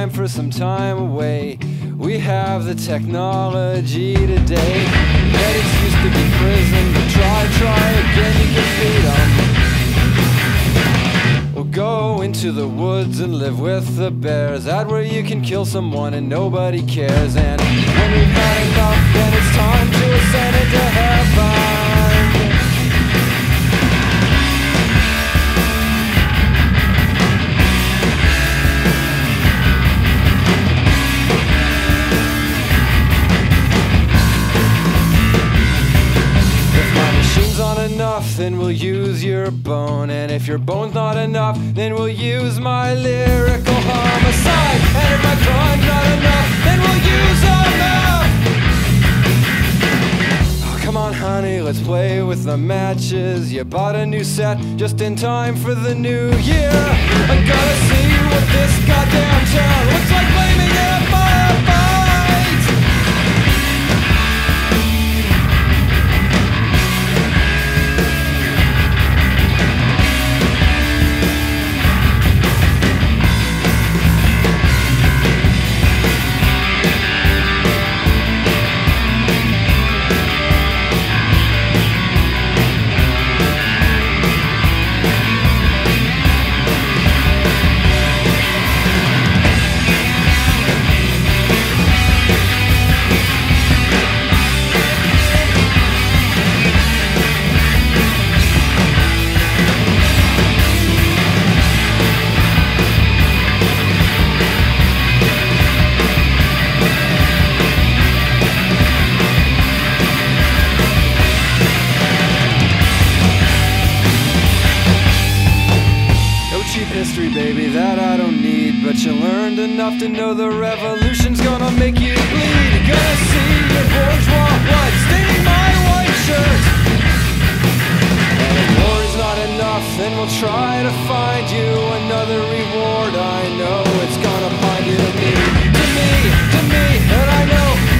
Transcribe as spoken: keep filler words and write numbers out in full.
time for some time away. We have the technology today. Headaches used to be prison, but try, try again, you can beat 'em. We'll go into the woods and live with the bears, out where you can kill someone and nobody cares. And when we've had enough, then it's time to ascend into heaven. Enough, then we'll use your bone. And if your bone's not enough, then we'll use my lyrical homicide. And if my crime's not enough, then we'll use enough. Oh, come on honey, let's play with the matches. You bought a new set just in time for the new year. I gotta see what this goddamn town looks like flaming in a firefight. History, baby, that I don't need, but you learned enough to know the revolution's gonna make you bleed. You're gonna see your bourgeois blood staining my white shirt. And if war is not enough, then we'll try to find you another reward. I know it's gonna find you to me, to me, to me, and I know